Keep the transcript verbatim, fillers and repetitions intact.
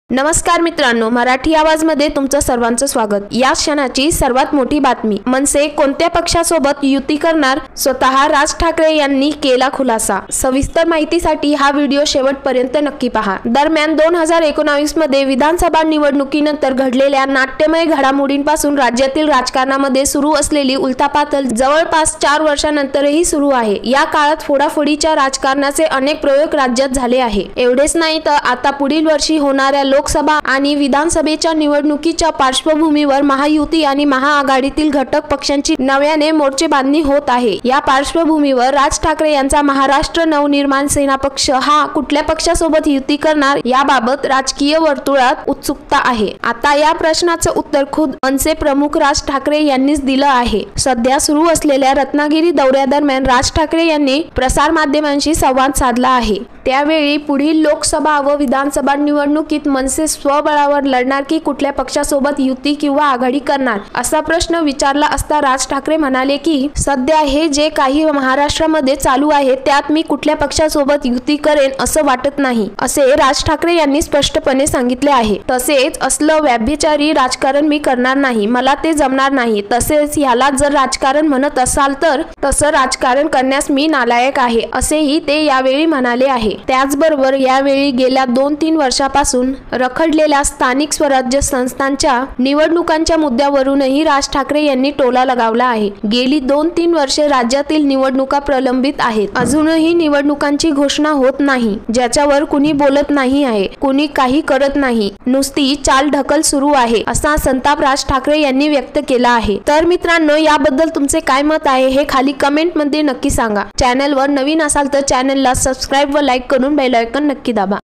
नमस्कार मित्रांनो, मराठी आवाज मध्ये तुमचं सर्वांचं स्वागत। या क्षणाची सर्वात मोठी बातमी, मनसे कोणत्या पक्षासोबत युती करणार, स्वतः राज ठाकरे यांनी केला खुलासा। सविस्तर माहितीसाठी हा व्हिडिओ शेवटपर्यंत नक्की पहा। दरम्यान दोन हजार एकोणावीस मध्ये विधानसभा निवडणुकीनंतर घडलेल्या नाट्यमय घडामोडींपासून राज्यातील राजकारणामध्ये सुरू असलेली उलथापालथ जवळपास चार वर्षांनंतरही सुरू आहे। या काळात फोडाफोडीच्या राजकारणाचे अनेक प्रयोग राज्यात झाले आहे। एवढेच नाही तर आता पुढील वर्षी होणाऱ्या लोकसभा आणि विधानसभेच्या निवडणुकीच्या पार्श्वभूमीवर महायुती आणि महाआघाडीतील घटक पक्षांची नव्याने मोर्चेबांधणी होत आहे। या पार्श्वभूमीवर राज ठाकरे यांचा महाराष्ट्र नवनिर्माण सेना पक्ष हा कुठल्या पक्षासोबत युती करणार याबाबत राजकीय वर्तुळात उत्सुकता आहे। आता या प्रश्नाचं उत्तर खुद मनसे प्रमुख राज ठाकरे यांनीच दिलं आहे। सध्या सुरू असलेल्या रत्नागिरी दौऱ्यादरम्यान राज ठाकरे यांनी प्रसार माध्यमांशी संवाद साधला आहे। त्यावेळी पुढील लोकसभा व विधानसभा निवडणुकीत मनसे स्वबळावर लढणार की कुठल्या पक्षासोबत युती किंवा आघाडी करणार असा प्रश्न विचारला असता राज ठाकरे म्हणाले की सध्या हे जे काही महाराष्ट्रामध्ये चालू आहे त्यात मी कुठल्या पक्षासोबत युती करेन असं वाटत नाही, असे राज ठाकरे यांनी स्पष्टपणे सांगितले आहे। तसेच असलं व्याभिचारी राजकारण मी करणार नाही, मला ते जमणार नाही। तसेच ह्याला जर राजकारण म्हणत असाल तर तसं राजकारण करण्यास मी नालायक आहे, असेही ते यावेळी म्हणाले आहे। त्याचबरोबर यावेळी गेल्या दोन तीन वर्षापासून रखडलेल्या स्थानिक स्वराज्य संस्थांच्या निवडणुकांच्या मुद्द्यावरूनही राज ठाकरे यांनी टोला लगावला आहे। गेली दोन तीन वर्षे राज्यातील निवडणुका प्रलंबित आहेत, अजूनही निवडणुकांची घोषणा होत नाही, ज्याच्यावर कुणी बोलत नाही आहे, कुणी काही करत नाही, नुसती चालढकल सुरू आहे, असा संताप राज ठाकरे यांनी व्यक्त केला आहे। तर मित्रांनो, याबद्दल तुमचे काय मत आहे हे खाली कमेंट मध्ये नक्की सांगा। चॅनलवर नवीन असाल तर चॅनलला सबस्क्राइब व लाईक करून बेल आयकॉन नक्की दाबा।